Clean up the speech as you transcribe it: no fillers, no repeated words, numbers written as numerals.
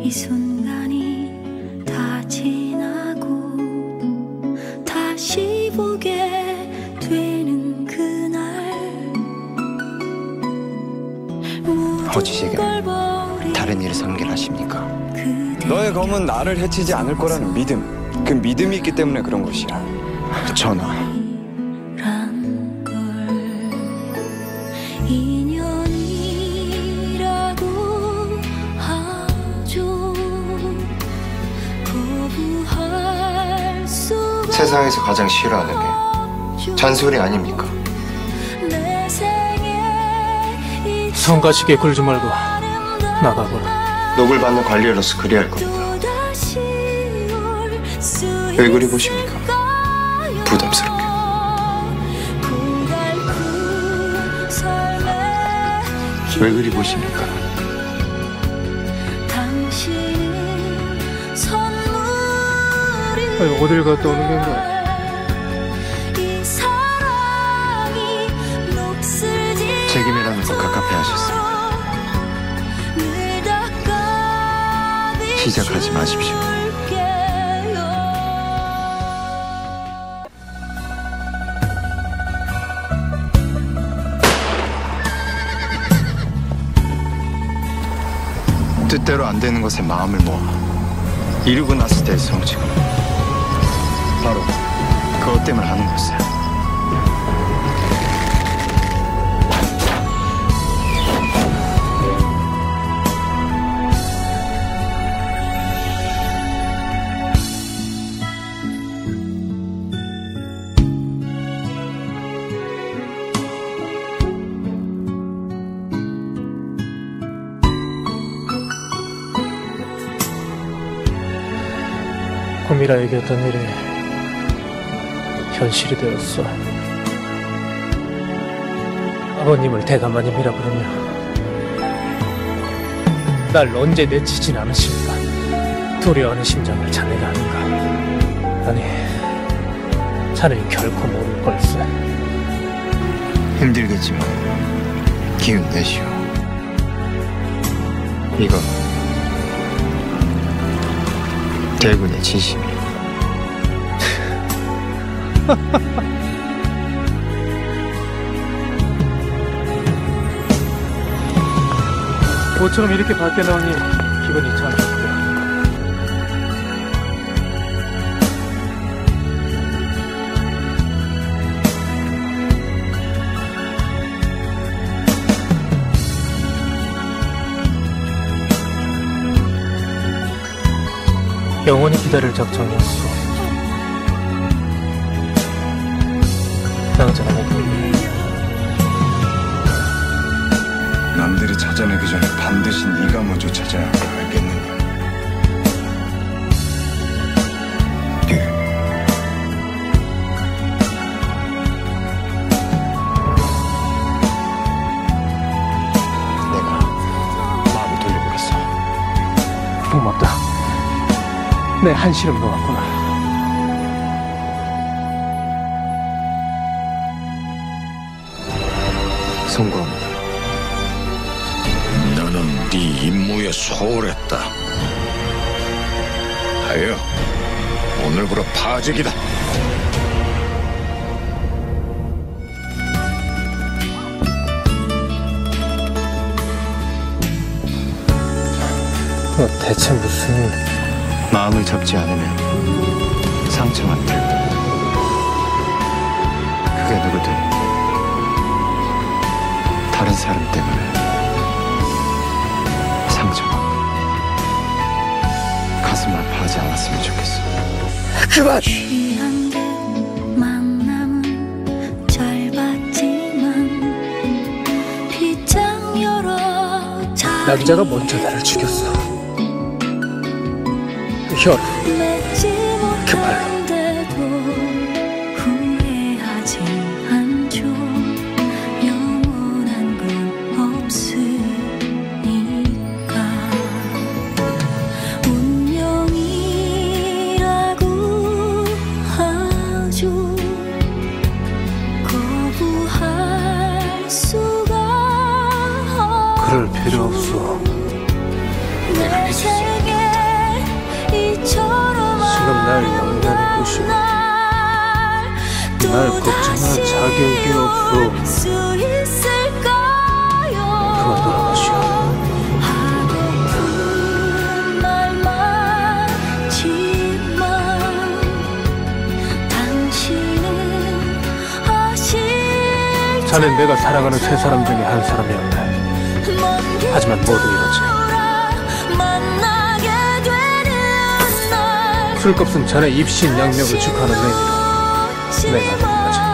이 순간이 다 지나고 다시 보게 되는 그날 허지식은 다른 일을 섬길하십니까? 너의 검은 나를 해치지 않을 거라는 믿음, 그 믿음이 있기 때문에 그런 것이야. 전하, 인연이라고 하죠. 거부할 수가 세상에서 가장 싫어하는 게 잔소리 아닙니까? 내 생에 성가시게 굴지 말고 나가거라. 녹을 받는 관리로서 그리할 겁니다. 왜 그리 보십니까? 부담스럽게. 왜 그리 보십니까? 아니, 어딜 갔다 오는 건가? 책임이라는 거 갑갑해 하셨습니다. 시작하지 마십시오. 뜻대로 안 되는 것에 마음을 모아 이루고 났을 때의 성취감, 바로 그것 때문에 하는 것이야. 꿈이라 얘기했던 일이 현실이 되었어. 아버님을 대감마님이라 부르며 날 언제 내치진 않으실까 두려워하는 심정을 자네가 아는가. 아니, 자네는 결코 모를 걸세. 힘들겠지만 기운 내시오. 이건 대군의 진심이야. 모처럼 이렇게 밖에 나오니 기분이 참 좋구나. 영원히 기다릴 작정이었어. 당장은 남들이 찾아내기 전에 반드시 네가 먼저 찾아야 하는 걸 알겠느냐? 내가 마음을 돌려보겠어. 고맙다. 내 한시름 놓았구나. 송구합니다. 나는 네 임무에 소홀했다. 하여 오늘부로 파직이다. 너 대체 무슨... 마음을 접지 않으면 상처만 될 뿐. 그게 누구든 다른 사람 때문에 상처받고 가슴 아파하지 않았으면 좋겠어. 그만! 취한 듯 만남은 짧았지만 빗장 열어 남자가 먼저 나를 죽였어. 혈. 그 말로. 후회하지 않죠. 영원한 건 없으니까. 운명이라고 하죠. 거부할 수가 그럴 필요 없어. 내가 믿었어. 보시고 날 걱정할 자격이 없어. 그만 돌아가시오. 자넨 내가 사랑하는 세 사람 중에 한 사람이었네. 하지만 모두 이러지. 술값은 자네 입신 양명을 축하하는 의미로 내가 하는 거지.